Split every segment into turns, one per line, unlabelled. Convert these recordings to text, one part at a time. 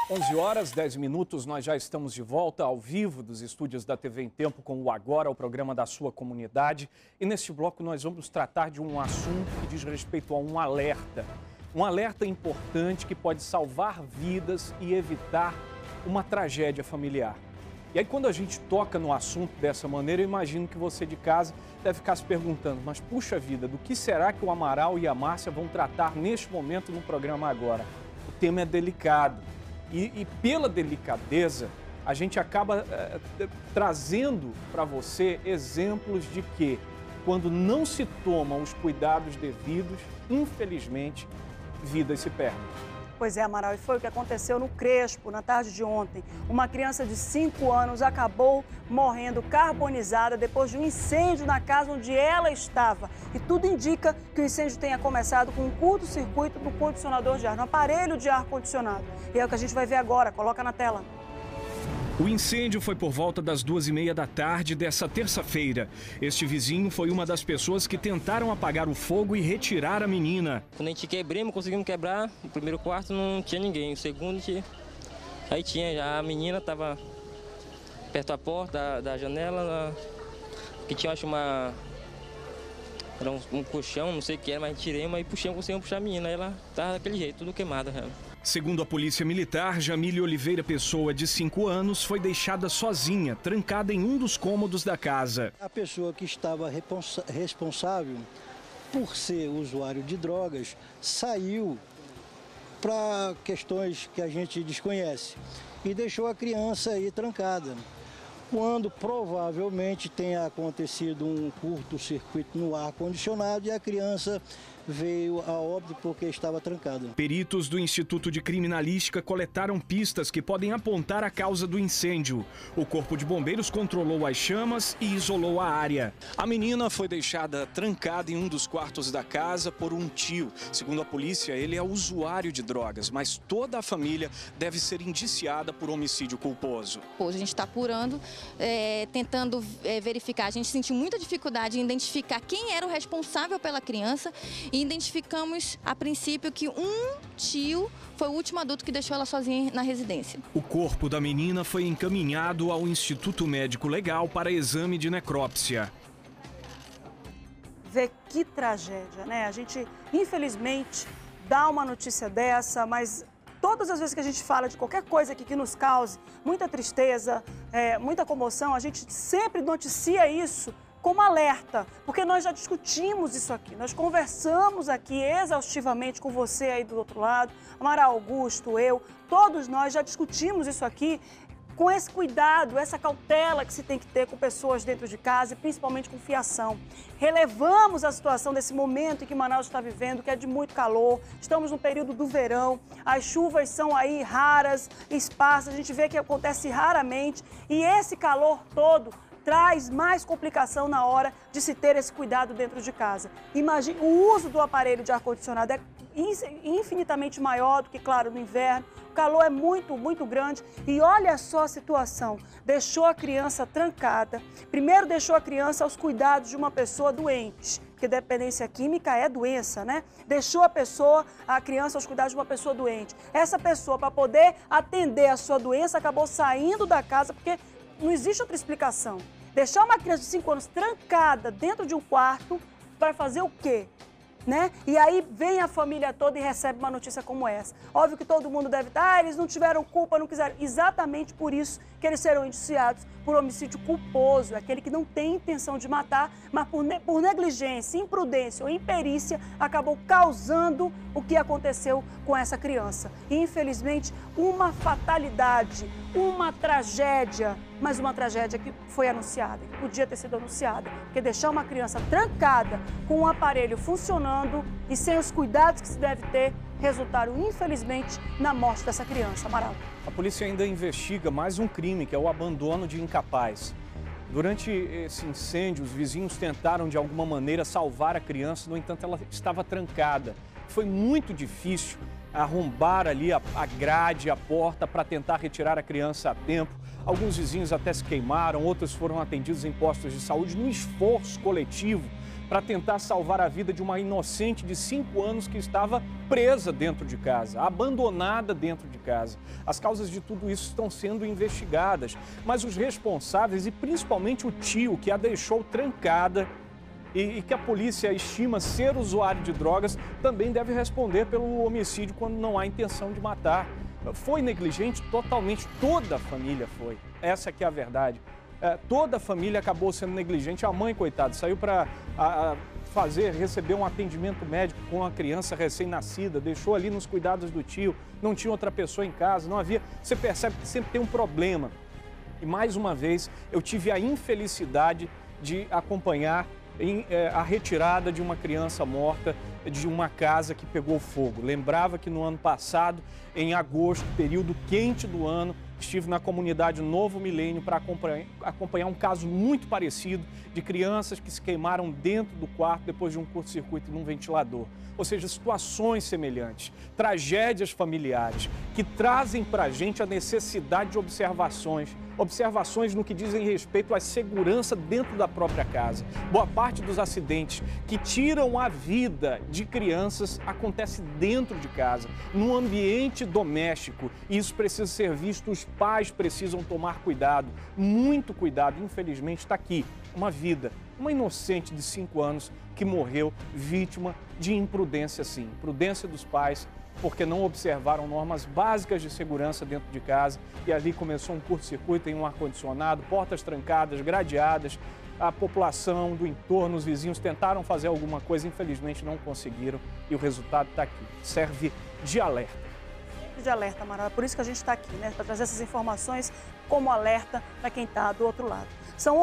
11 horas, 10 minutos, nós já estamos de volta ao vivo dos estúdios da TV em Tempo com o Agora, o programa da sua comunidade. E neste bloco nós vamos tratar de um assunto que diz respeito a um alerta. Um alerta importante que pode salvar vidas e evitar uma tragédia familiar. E aí quando a gente toca no assunto dessa maneira, eu imagino que você de casa deve ficar se perguntando, mas puxa vida, do que será que o Amaral e a Márcia vão tratar neste momento no programa Agora? O tema é delicado. E pela delicadeza, a gente acaba trazendo para você exemplos de que, quando não se tomam os cuidados devidos, infelizmente, vidas se perdem.
Pois é, Amaral, e foi o que aconteceu no Crespo, na tarde de ontem. Uma criança de 5 anos acabou morrendo carbonizada depois de um incêndio na casa onde ela estava. E tudo indica que o incêndio tenha começado com um curto-circuito no condicionador de ar, no aparelho de ar-condicionado. E é o que a gente vai ver agora, coloca na tela.
O incêndio foi por volta das 2h30 da tarde dessa terça-feira. Este vizinho foi uma das pessoas que tentaram apagar o fogo e retirar a menina.
Quando a gente quebramos, conseguimos quebrar. No primeiro quarto não tinha ninguém. O segundo, aí tinha. Já a menina estava perto da porta, da janela, que tinha, acho, era um colchão, não sei o que era, mas tirei, mas conseguimos puxar a menina. Aí ela estava daquele jeito, tudo queimada.
Segundo a Polícia Militar, Jamília Oliveira Pessoa, de 5 anos, foi deixada sozinha, trancada em um dos cômodos da casa.
A pessoa que estava responsável por ser usuário de drogas saiu para questões que a gente desconhece e deixou a criança aí trancada. Quando provavelmente tenha acontecido um curto-circuito no ar-condicionado e a criança veio a óbito porque estava trancada.
Peritos do Instituto de Criminalística coletaram pistas que podem apontar a causa do incêndio. O Corpo de Bombeiros controlou as chamas e isolou a área. A menina foi deixada trancada em um dos quartos da casa por um tio. Segundo a polícia, ele é usuário de drogas, mas toda a família deve ser indiciada por homicídio culposo.
Hoje a gente está apurando, tentando verificar. A gente sentiu muita dificuldade em identificar quem era o responsável pela criança. E identificamos, a princípio, que um tio foi o último adulto que deixou ela sozinha na residência.
O corpo da menina foi encaminhado ao Instituto Médico Legal para exame de necrópsia.
Vê que tragédia, né? A gente, infelizmente, dá uma notícia dessa, mas todas as vezes que a gente fala de qualquer coisa aqui que nos cause muita tristeza, muita comoção, a gente sempre noticia isso como alerta, porque nós já discutimos isso aqui, nós conversamos aqui exaustivamente com você aí do outro lado, Amaral Augusto, eu, todos nós já discutimos isso aqui com esse cuidado, essa cautela que se tem que ter com pessoas dentro de casa e principalmente com fiação. Relevamos a situação desse momento em que Manaus está vivendo, que é de muito calor, estamos no período do verão, as chuvas são aí raras, esparsas, a gente vê que acontece raramente e esse calor todo traz mais complicação na hora de se ter esse cuidado dentro de casa. Imagine, o uso do aparelho de ar-condicionado é infinitamente maior do que, claro, no inverno. O calor é muito, muito grande e olha só a situação. Deixou a criança trancada. Primeiro deixou a criança aos cuidados de uma pessoa doente, porque dependência química é doença, né? Deixou a criança aos cuidados de uma pessoa doente. Essa pessoa, para poder atender a sua doença, acabou saindo da casa porque não existe outra explicação. Deixar uma criança de 5 anos trancada dentro de um quarto para fazer o quê? Né? E aí vem a família toda e recebe uma notícia como essa. Óbvio que todo mundo deve estar, eles não tiveram culpa, não quiseram. Exatamente por isso que eles serão indiciados por homicídio culposo, aquele que não tem intenção de matar, mas por negligência, imprudência ou imperícia, acabou causando o que aconteceu com essa criança. E, infelizmente, uma fatalidade, uma tragédia, mas uma tragédia que foi anunciada, que podia ter sido anunciada, porque deixar uma criança trancada com um aparelho funcionando e sem os cuidados que se deve ter, resultaram, infelizmente, na morte dessa criança, Amaral.
A polícia ainda investiga mais um crime, que é o abandono de incapaz. Durante esse incêndio, os vizinhos tentaram, de alguma maneira, salvar a criança, no entanto, ela estava trancada. Foi muito difícil arrombar ali a grade, a porta, para tentar retirar a criança a tempo. Alguns vizinhos até se queimaram, outros foram atendidos em postos de saúde, num esforço coletivo para tentar salvar a vida de uma inocente de 5 anos que estava presa dentro de casa, abandonada dentro de casa. As causas de tudo isso estão sendo investigadas, mas os responsáveis e principalmente o tio que a deixou trancada e que a polícia estima ser usuário de drogas também deve responder pelo homicídio quando não há intenção de matar. Foi negligente totalmente, toda a família foi. Essa que é a verdade. Toda a família acabou sendo negligente. A mãe, coitada, saiu para receber um atendimento médico com a criança recém-nascida, deixou ali nos cuidados do tio, não tinha outra pessoa em casa, não havia... Você percebe que sempre tem um problema. E mais uma vez, eu tive a infelicidade de acompanhar a retirada de uma criança morta de uma casa que pegou fogo. Lembrava que no ano passado, em agosto, período quente do ano, estive na comunidade Novo Milênio para acompanhar um caso muito parecido de crianças que se queimaram dentro do quarto depois de um curto-circuito num ventilador. Ou seja, situações semelhantes, tragédias familiares que trazem para a gente a necessidade de observações no que dizem respeito à segurança dentro da própria casa. Boa parte dos acidentes que tiram a vida de crianças acontece dentro de casa, no ambiente doméstico. E isso precisa ser visto, os pais precisam tomar cuidado, muito cuidado. Infelizmente está aqui uma vida, uma inocente de 5 anos que morreu vítima de imprudência, sim. Imprudência dos pais, porque não observaram normas básicas de segurança dentro de casa e ali começou um curto-circuito em um ar-condicionado, portas trancadas, gradeadas. A população do entorno, os vizinhos tentaram fazer alguma coisa, infelizmente não conseguiram e o resultado está aqui. Serve de alerta.
De alerta, Amaral. É por isso que a gente está aqui, né? Para trazer essas informações como alerta para quem está do outro lado. São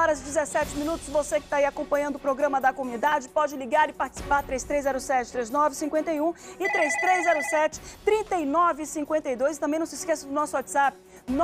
11h17. Você que está aí acompanhando o programa da comunidade pode ligar e participar 3307-3951 e 3307-3952. Também não se esqueça do nosso WhatsApp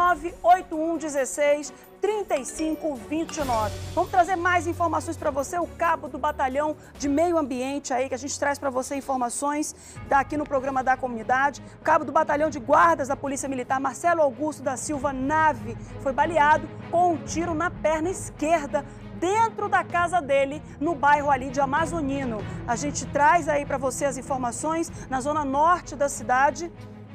98116-3529. Vamos trazer mais informações para você. O cabo do Batalhão de Meio Ambiente aí, que a gente traz para você informações aqui no programa da comunidade. O cabo do Batalhão de Guardas da Polícia Militar, Marcelo Augusto da Silva Nave, foi baleado com um tiro na perna esquerda dentro da casa dele, no bairro ali de Amazonino. A gente traz aí para você as informações na zona norte da cidade.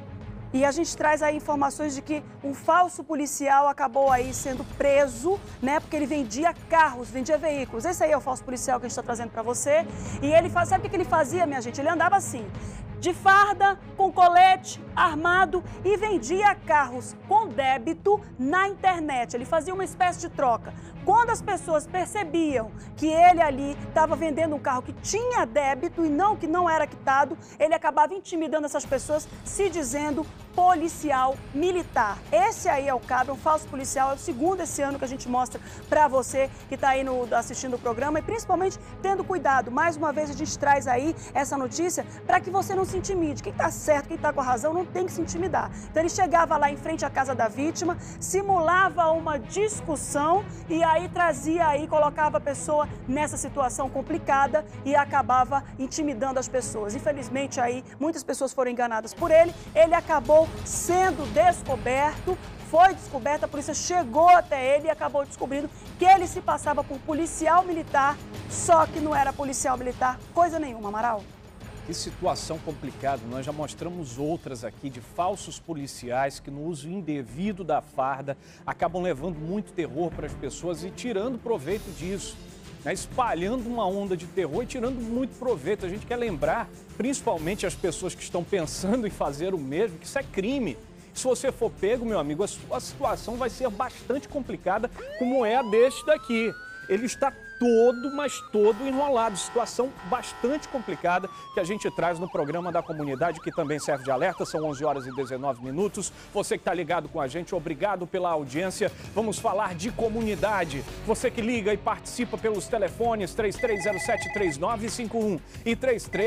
E a gente traz aí informações de que um falso policial acabou aí sendo preso, né? Porque ele vendia carros, vendia veículos. Esse aí é o falso policial que a gente está trazendo para você. E ele faz, sabe o que ele fazia, minha gente? Ele andava assim, de farda, com colete, armado e vendia carros com débito na internet. Ele fazia uma espécie de troca. Quando as pessoas percebiam que ele ali estava vendendo um carro que tinha débito e não que não era quitado, ele acabava intimidando essas pessoas, se dizendo policial militar. Esse aí é o cabo, um falso policial, é o segundo esse ano que a gente mostra para você que está aí assistindo o programa e principalmente tendo cuidado. Mais uma vez a gente traz aí essa notícia para que você não se intimide. Quem está certo, quem está com a razão, não tem que se intimidar. Então ele chegava lá em frente à casa da vítima, simulava uma discussão e aí trazia aí, colocava a pessoa nessa situação complicada e acabava intimidando as pessoas. Infelizmente aí muitas pessoas foram enganadas por ele, ele acabou sendo descoberto, foi descoberto, a polícia chegou até ele e acabou descobrindo que ele se passava por policial militar, só que não era policial militar, coisa nenhuma, Amaral.
Que situação complicada, nós já mostramos outras aqui de falsos policiais que no uso indevido da farda acabam levando muito terror para as pessoas e tirando proveito disso. Espalhando uma onda de terror e tirando muito proveito. A gente quer lembrar, principalmente as pessoas que estão pensando em fazer o mesmo, que isso é crime. Se você for pego, meu amigo, a sua situação vai ser bastante complicada, como é a deste daqui. Ele está todo enrolado. Situação bastante complicada que a gente traz no programa da comunidade, que também serve de alerta. São 11h19. Você que está ligado com a gente, obrigado pela audiência. Vamos falar de comunidade. Você que liga e participa pelos telefones 3307-3951 e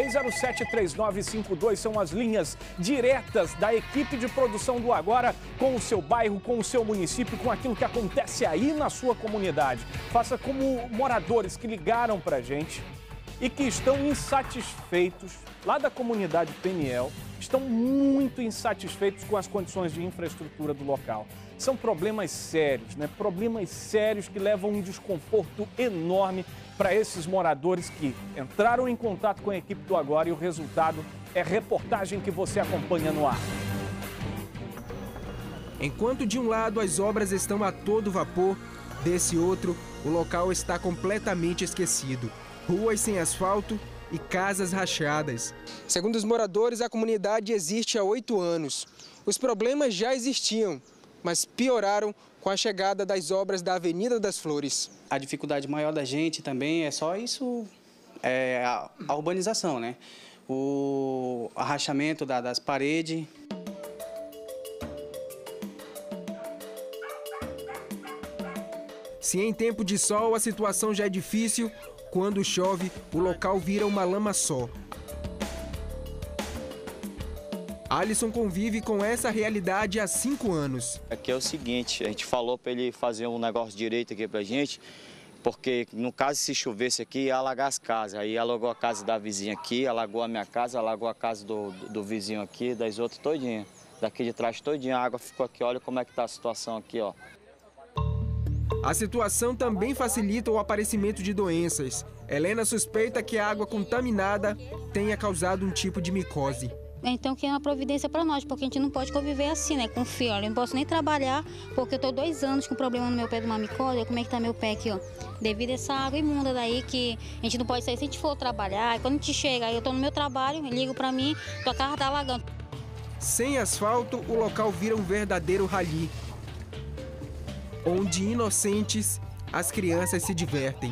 3307-3952 são as linhas diretas da equipe de produção do Agora com o seu bairro, com o seu município, com aquilo que acontece aí na sua comunidade. Faça como moradores que ligaram pra gente e que estão insatisfeitos, lá da comunidade Peniel, estão muito insatisfeitos com as condições de infraestrutura do local. São problemas sérios, né? Problemas sérios que levam um desconforto enorme para esses moradores que entraram em contato com a equipe do Agora, e o resultado é reportagem que você acompanha no ar.
Enquanto de um lado as obras estão a todo vapor, desse outro o local está completamente esquecido. Ruas sem asfalto e casas rachadas. Segundo os moradores, a comunidade existe há 8 anos. Os problemas já existiam, mas pioraram com a chegada das obras da Avenida das Flores.
A dificuldade maior da gente também é só isso, a urbanização, né? O arrachamento das paredes.
Se em tempo de sol a situação já é difícil, quando chove, o local vira uma lama só. Alisson convive com essa realidade há 5 anos.
Aqui é o seguinte, a gente falou para ele fazer um negócio direito aqui pra gente, porque no caso se chovesse aqui ia alagar as casas. Aí alagou a casa da vizinha aqui, alagou a minha casa, alagou a casa do vizinho aqui, das outras todinha. Daqui de trás todinha, a água ficou aqui, olha como é que tá a situação aqui, ó.
A situação também facilita o aparecimento de doenças. Helena suspeita que a água contaminada tenha causado um tipo de micose.
Então que é uma providência para nós, porque a gente não pode conviver assim, né, com fio. Eu não posso nem trabalhar, porque eu estou 2 anos com problema no meu pé de uma micose. Como é que tá meu pé aqui, ó? Devido a essa água imunda daí, que a gente não pode sair se a gente for trabalhar. E quando a gente chega, aí eu estou no meu trabalho, ligo para mim, tua casa tá alagando.
Sem asfalto, o local vira um verdadeiro rally, onde inocentes as crianças se divertem.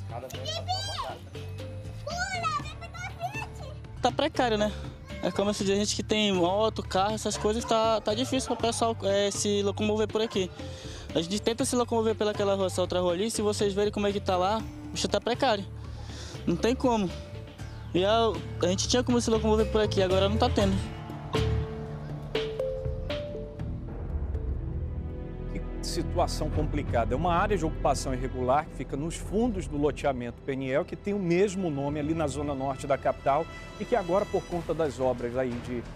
Tá precário, né? É como se diz, a gente que tem moto, carro, essas coisas, tá difícil para o pessoal se locomover por aqui. A gente tenta se locomover pelaquela rua, essa outra rua ali, se vocês verem como é que tá lá, o bicho tá precário. Não tem como. E a gente tinha como se locomover por aqui, agora não tá tendo.
Situação complicada. É uma área de ocupação irregular que fica nos fundos do loteamento Peniel, que tem o mesmo nome ali na zona norte da capital e que agora, por conta das obras aí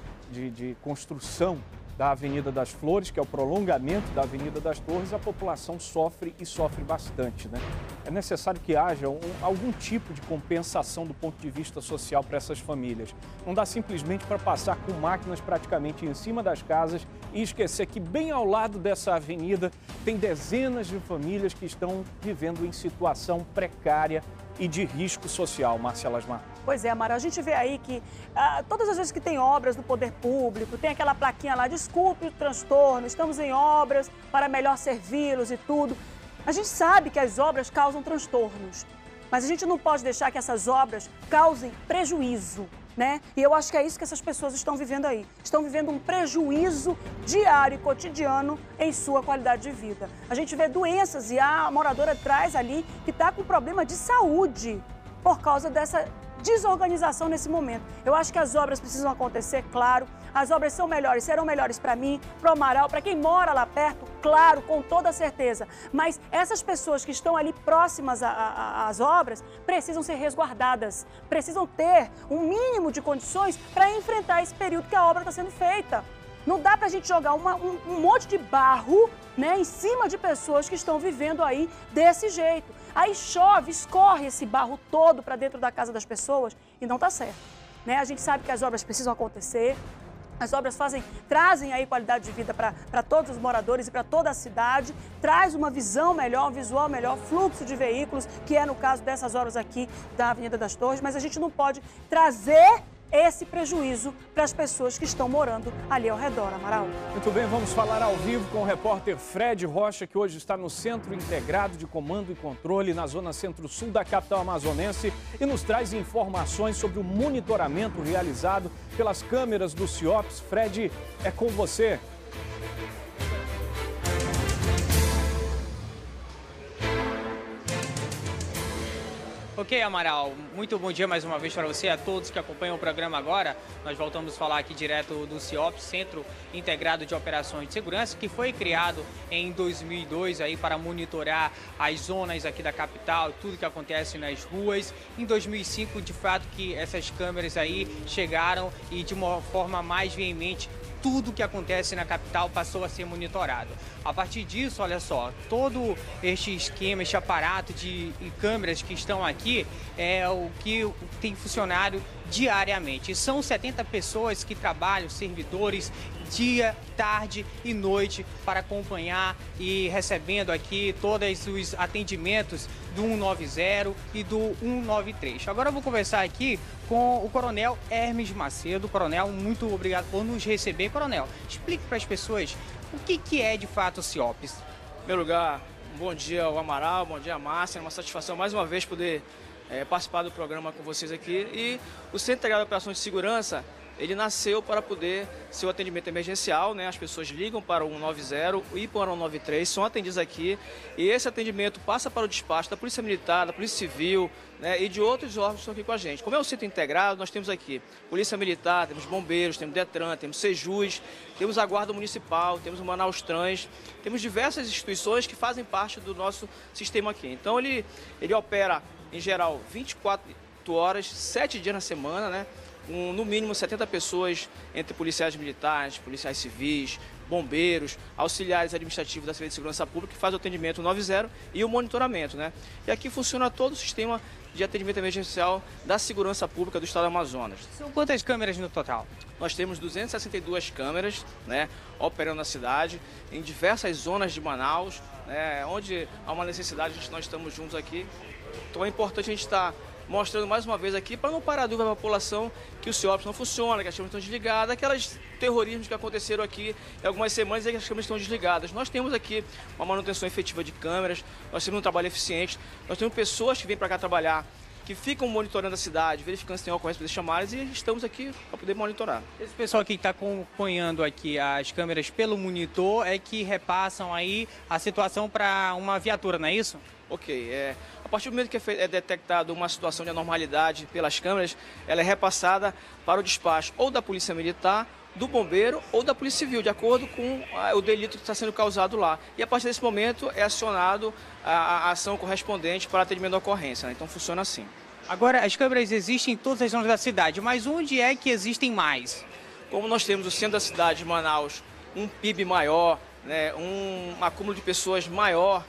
de construção da Avenida das Flores, que é o prolongamento da Avenida das Torres, a população sofre e sofre bastante, né? É necessário que haja algum tipo de compensação do ponto de vista social para essas famílias. Não dá simplesmente para passar com máquinas praticamente em cima das casas e esquecer que bem ao lado dessa avenida tem dezenas de famílias que estão vivendo em situação precária e de risco social, Marcela Asmar.
Pois é, Amaral, a gente vê aí que todas as vezes que tem obras no poder público, tem aquela plaquinha lá, desculpe o transtorno, estamos em obras para melhor servi-los e tudo. A gente sabe que as obras causam transtornos, mas a gente não pode deixar que essas obras causem prejuízo, né? E eu acho que é isso que essas pessoas estão vivendo aí. Estão vivendo um prejuízo diário e cotidiano em sua qualidade de vida. A gente vê doenças e a moradora traz ali que está com problema de saúde por causa dessa desorganização nesse momento. Eu acho que as obras precisam acontecer, claro. As obras são melhores, serão melhores para mim, para o Amaral, para quem mora lá perto, claro, com toda certeza. Mas essas pessoas que estão ali próximas às obras precisam ser resguardadas, precisam ter um mínimo de condições para enfrentar esse período que a obra está sendo feita. Não dá para a gente jogar um monte de barro, né, em cima de pessoas que estão vivendo aí desse jeito. Aí chove, escorre esse barro todo para dentro da casa das pessoas e não está certo, né? A gente sabe que as obras precisam acontecer. As obras trazem aí qualidade de vida para todos os moradores e para toda a cidade, traz uma visão melhor, um visual melhor, fluxo de veículos, que é no caso dessas obras aqui da Avenida das Torres, mas a gente não pode trazer esse prejuízo para as pessoas que estão morando ali ao redor, Amaral.
Muito bem, vamos falar ao vivo com o repórter Fred Rocha, que hoje está no Centro Integrado de Comando e Controle, na zona centro-sul da capital amazonense, e nos traz informações sobre o monitoramento realizado pelas câmeras do CIOPS. Fred, é com você.
Ok, Amaral, muito bom dia mais uma vez para você, a todos que acompanham o programa agora. Nós voltamos a falar aqui direto do CIOP, Centro Integrado de Operações de Segurança, que foi criado em 2002 aí para monitorar as zonas aqui da capital, tudo que acontece nas ruas. Em 2005, de fato, que essas câmeras aí chegaram e de uma forma mais veemente tudo que acontece na capital passou a ser monitorado. A partir disso, olha só, todo este esquema, este aparato de câmeras que estão aqui é o que tem funcionário diariamente. E são 70 pessoas que trabalham, servidores, dia, tarde e noite para acompanhar e recebendo aqui todos os atendimentos do 190 e do 193. Agora eu vou conversar aqui com o Coronel Hermes Macedo. Coronel, muito obrigado por nos receber. Coronel, explique para as pessoas o que é de fato o CIOP.
Em primeiro lugar, bom dia ao Amaral, bom dia à Márcia. É uma satisfação mais uma vez poder participar do programa com vocês aqui. E o Centro Integrado de Operações de Segurança, ele nasceu para poder ser o atendimento emergencial, né? As pessoas ligam para o 190 e para o 193, são atendidas aqui e esse atendimento passa para o despacho da Polícia Militar, da Polícia Civil, né? E de outros órgãos que estão aqui com a gente. Como é um centro integrado, nós temos aqui Polícia Militar, temos bombeiros, temos Detran, temos Sejus, temos a Guarda Municipal, temos o Manaus Trans, temos diversas instituições que fazem parte do nosso sistema aqui. Então ele opera, em geral, 24 horas, 7 dias na semana, né? No mínimo 70 pessoas, entre policiais militares, policiais civis, bombeiros, auxiliares administrativos da Secretaria de Segurança Pública, que faz o atendimento 90 e o monitoramento, né? E aqui funciona todo o sistema de atendimento emergencial da Segurança Pública do Estado do Amazonas.
São quantas câmeras no total?
Nós temos 262 câmeras, né, operando na cidade, em diversas zonas de Manaus, né, onde há uma necessidade, nós estamos juntos aqui. Então é importante a gente estar mostrando mais uma vez aqui, para não parar a dúvida da população que o CIOP não funciona, que as câmeras estão desligadas, aqueles terrorismos que aconteceram aqui em algumas semanas e que as câmeras estão desligadas. Nós temos aqui uma manutenção efetiva de câmeras, nós temos um trabalho eficiente, nós temos pessoas que vêm para cá trabalhar, que ficam monitorando a cidade, verificando se tem ocorrência para chamadas e estamos aqui para poder monitorar.
Esse pessoal que está acompanhando aqui as câmeras pelo monitor é que repassam aí a situação para uma viatura, não é isso?
Ok, a partir do momento que é detectado uma situação de anormalidade pelas câmeras, ela é repassada para o despacho ou da Polícia Militar, do Bombeiro ou da Polícia Civil, de acordo com o delito que está sendo causado lá. E a partir desse momento é acionado a ação correspondente para atendimento da ocorrência, né? Então funciona assim.
Agora, as câmeras existem em todas as zonas da cidade, mas onde é que existem mais?
Como nós temos o centro da cidade de Manaus, um PIB maior, né, um acúmulo de pessoas maior,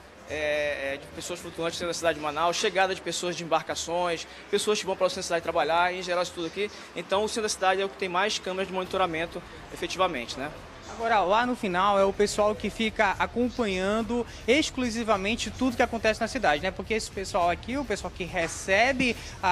de pessoas flutuantes dentro da cidade de Manaus, chegada de pessoas de embarcações, pessoas que vão para o centro da cidade trabalhar, em geral isso tudo aqui. Então o centro da cidade é o que tem mais câmeras de monitoramento efetivamente, né?
Agora, lá no final é o pessoal que fica acompanhando exclusivamente tudo que acontece na cidade, né? Porque esse pessoal aqui, o pessoal que recebe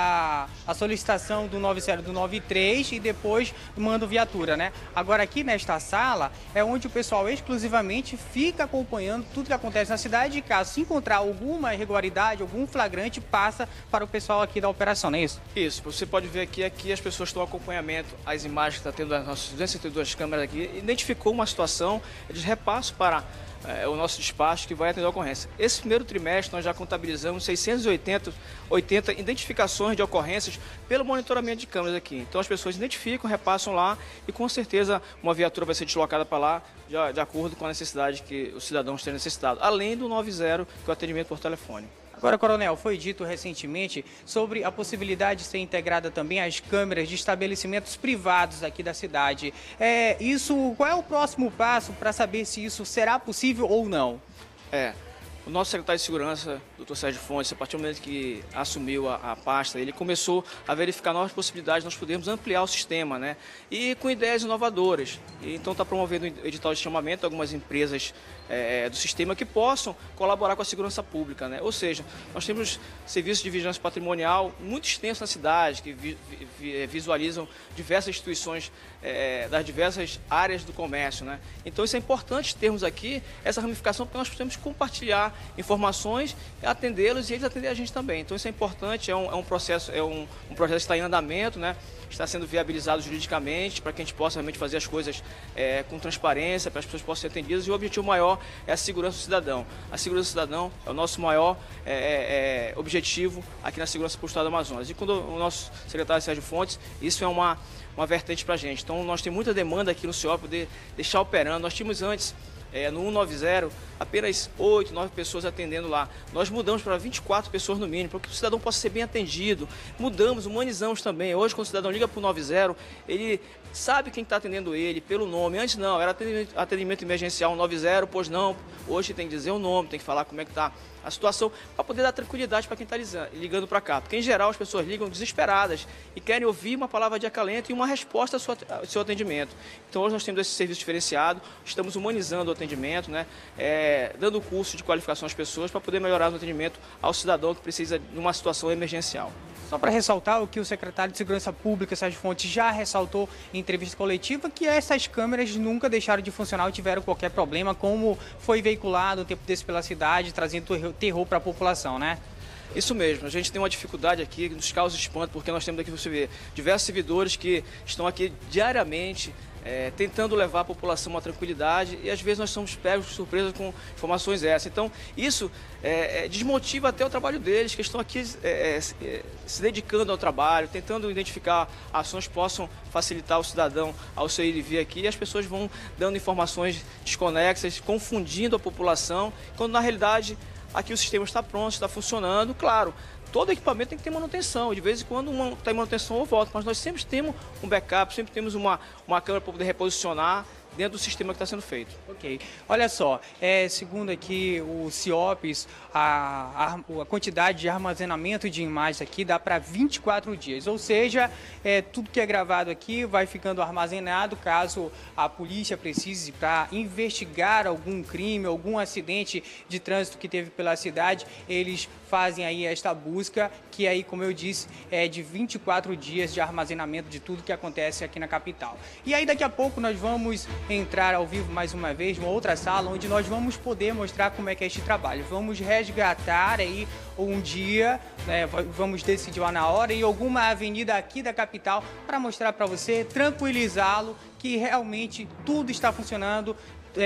a solicitação do 90 do 93 e depois manda viatura, né? Agora aqui nesta sala é onde o pessoal exclusivamente fica acompanhando tudo que acontece na cidade e caso se encontrar alguma irregularidade, algum flagrante, passa para o pessoal aqui da operação, não é isso?
Isso, você pode ver aqui as pessoas estão acompanhamento, as imagens que está tendo das nossas 272 câmeras aqui, identificou uma situação, eles repassam para o nosso despacho que vai atender a ocorrência. Esse primeiro trimestre nós já contabilizamos 680 identificações de ocorrências pelo monitoramento de câmeras aqui. Então as pessoas identificam, repassam lá e com certeza uma viatura vai ser deslocada para lá de acordo com a necessidade que os cidadãos têm necessitado, além do 90, que é o atendimento por telefone.
Agora, Coronel, foi dito recentemente sobre a possibilidade de ser integrada também as câmeras de estabelecimentos privados aqui da cidade. Qual é o próximo passo para saber se isso será possível ou não?
O nosso secretário de Segurança, Dr. Sérgio Fontes, a partir do momento que assumiu a pasta, ele começou a verificar novas possibilidades de nós podermos ampliar o sistema, né? E com ideias inovadoras. Então está promovendo um edital de chamamento a algumas empresas do sistema que possam colaborar com a segurança pública, né? Ou seja, nós temos serviços de vigilância patrimonial muito extensos na cidade, que visualizam diversas instituições das diversas áreas do comércio, né? Então isso é importante termos aqui essa ramificação, porque nós podemos compartilhar informações, atendê-los e eles atender a gente também. Então isso é importante, é um processo que está em andamento, né? está sendo viabilizado juridicamente para que a gente possa realmente fazer as coisas com transparência, para as pessoas possam ser atendidas, e o objetivo maior é a segurança do cidadão. A segurança do cidadão é o nosso maior objetivo aqui na segurança pública do Estado do Amazonas. E quando o nosso secretário Sérgio Fontes, isso é uma vertente para a gente. Então, nós temos muita demanda aqui no CIOP poder deixar operando. Nós tínhamos antes, no 190, apenas 8, 9 pessoas atendendo lá. Nós mudamos para 24 pessoas no mínimo, para que o cidadão possa ser bem atendido. Mudamos, humanizamos também. Hoje, quando o cidadão liga para o 90, ele sabe quem está atendendo ele pelo nome. Antes não, era atendimento emergencial 190, pois não. Hoje tem que dizer o nome, tem que falar como é que está a situação, para poder dar tranquilidade para quem está ligando para cá. Porque, em geral, as pessoas ligam desesperadas e querem ouvir uma palavra de acalento e uma resposta ao seu atendimento. Então, hoje nós temos esse serviço diferenciado, estamos humanizando o atendimento, né? Dando curso de qualificação às pessoas para poder melhorar o atendimento ao cidadão que precisa de uma situação emergencial.
Só para ressaltar o que o secretário de Segurança Pública, Sérgio Fontes, já ressaltou em entrevista coletiva, que essas câmeras nunca deixaram de funcionar ou tiveram qualquer problema, como foi veiculado um tempo desse pela cidade, trazendo terror para a população, né?
Isso mesmo, a gente tem uma dificuldade aqui, nos causa espanto, porque nós temos aqui, você vê, diversos servidores que estão aqui diariamente tentando levar a população uma tranquilidade, e às vezes nós somos pegos de surpresa com informações essas. Então, isso desmotiva até o trabalho deles, que estão aqui se dedicando ao trabalho, tentando identificar ações que possam facilitar o cidadão ao seu ir e vir aqui, e as pessoas vão dando informações desconexas, confundindo a população, quando na realidade aqui o sistema está pronto, está funcionando. Claro, todo equipamento tem que ter manutenção, de vez em quando uma está em manutenção ou volta, mas nós sempre temos um backup, sempre temos uma câmera para poder reposicionar dentro do sistema que está sendo feito.
Ok. Olha só, segundo aqui o CIOPS, a quantidade de armazenamento de imagens aqui dá para 24 dias, ou seja, tudo que é gravado aqui vai ficando armazenado caso a polícia precise para investigar algum crime, algum acidente de trânsito que teve pela cidade, eles fazem aí esta busca, que aí, como eu disse, é de 24 dias de armazenamento de tudo que acontece aqui na capital. E aí daqui a pouco nós vamos entrar ao vivo mais uma vez, numa outra sala, onde nós vamos poder mostrar como é que é este trabalho. Vamos resgatar aí um dia, né, vamos decidir lá na hora, em alguma avenida aqui da capital, para mostrar para você, tranquilizá-lo, que realmente tudo está funcionando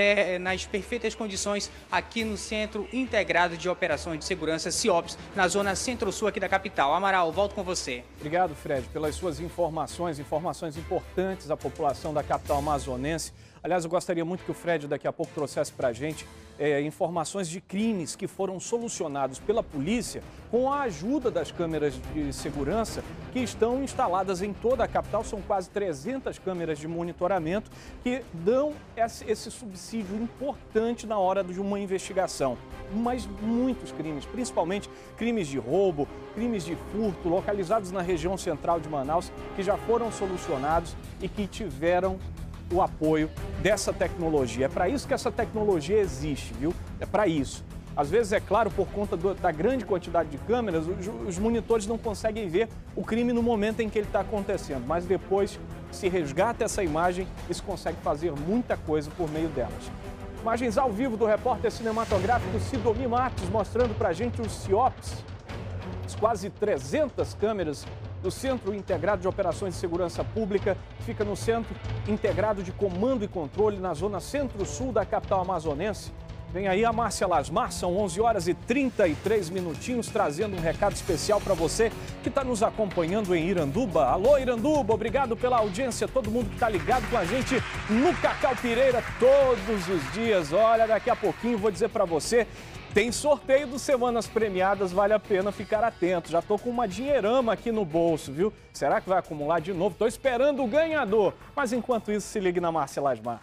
nas perfeitas condições aqui no Centro Integrado de Operações de Segurança, CIOPS, na zona centro-sul aqui da capital. Amaral, volto com você.
Obrigado, Fred, pelas suas informações importantes à população da capital amazonense. Aliás, eu gostaria muito que o Fred daqui a pouco trouxesse para a gente informações de crimes que foram solucionados pela polícia com a ajuda das câmeras de segurança que estão instaladas em toda a capital. São quase 300 câmeras de monitoramento que dão esse subsídio importante na hora de uma investigação. Mas muitos crimes, principalmente crimes de roubo, crimes de furto, localizados na região central de Manaus, que já foram solucionados e que tiveram o apoio dessa tecnologia. É para isso que essa tecnologia existe, viu? É para isso. Às vezes, é claro, por conta da grande quantidade de câmeras, os monitores não conseguem ver o crime no momento em que ele está acontecendo, mas depois se resgata essa imagem e se consegue fazer muita coisa por meio delas. Imagens ao vivo do repórter cinematográfico Sidomi Marques mostrando para a gente os CIOPS, as quase 300 câmeras do Centro Integrado de Operações de Segurança Pública, que fica no Centro Integrado de Comando e Controle, na zona centro-sul da capital amazonense. Vem aí a Márcia Lasmar, são 11 horas e 33 minutinhos, trazendo um recado especial para você que está nos acompanhando em Iranduba. Alô, Iranduba, obrigado pela audiência, todo mundo que está ligado com a gente no Cacau Pireira todos os dias. Olha, daqui a pouquinho vou dizer para você, tem sorteio do Semanas Premiadas, vale a pena ficar atento. Já tô com uma dinheirama aqui no bolso, viu? Será que vai acumular de novo? Tô esperando o ganhador. Mas enquanto isso, se ligue na Márcia Lasmar.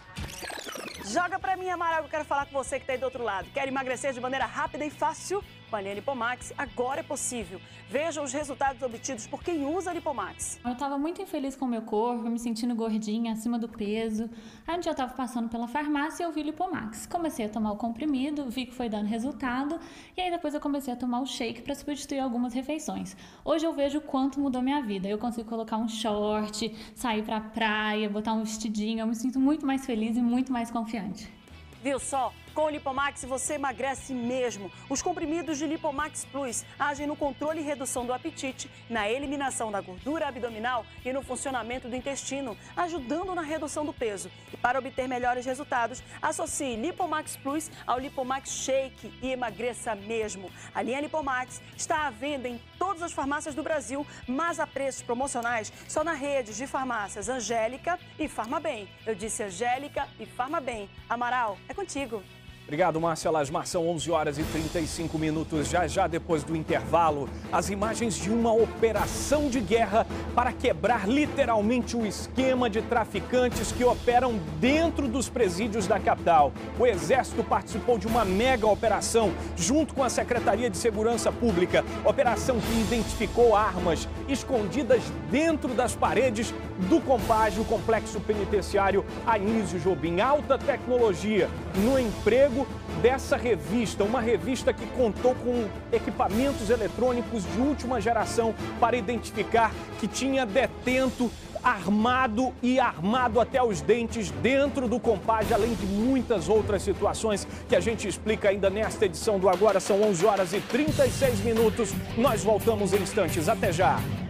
Joga pra mim, Amaral, que eu quero falar com você que tá aí do outro lado. Quer emagrecer de maneira rápida e fácil? Com a linha Lipomax, agora é possível. Veja os resultados obtidos por quem usa a Lipomax.
Eu estava muito infeliz com o meu corpo, me sentindo gordinha, acima do peso. Aí um dia eu estava passando pela farmácia e eu vi Lipomax. Comecei a tomar o comprimido, vi que foi dando resultado. E aí depois eu comecei a tomar o shake para substituir algumas refeições. Hoje eu vejo o quanto mudou minha vida. Eu consigo colocar um short, sair pra praia, botar um vestidinho. Eu me sinto muito mais feliz e muito mais confiante.
Viu só? com o Lipomax você emagrece mesmo. Os comprimidos de Lipomax Plus agem no controle e redução do apetite, na eliminação da gordura abdominal e no funcionamento do intestino, ajudando na redução do peso. E para obter melhores resultados, associe Lipomax Plus ao Lipomax Shake e emagreça mesmo. A linha Lipomax está à venda em todas as farmácias do Brasil, mas a preços promocionais só na rede de farmácias Angélica e Farmabem. Eu disse Angélica e Farmabem. Amaral, é contigo.
Obrigado, Márcia Lasmar. São 11 horas e 35 minutos. Já depois do intervalo, as imagens de uma operação de guerra para quebrar literalmente o esquema de traficantes que operam dentro dos presídios da capital. O Exército participou de uma mega operação junto com a Secretaria de Segurança Pública. Operação que identificou armas escondidas dentro das paredes do Compage, o complexo penitenciário Anísio Jobim. Alta tecnologia no emprego dessa revista, uma revista que contou com equipamentos eletrônicos de última geração para identificar que tinha detento armado até os dentes dentro do Compage, além de muitas outras situações que a gente explica ainda nesta edição do Agora. São 11 horas e 36 minutos. Nós voltamos em instantes. Até já!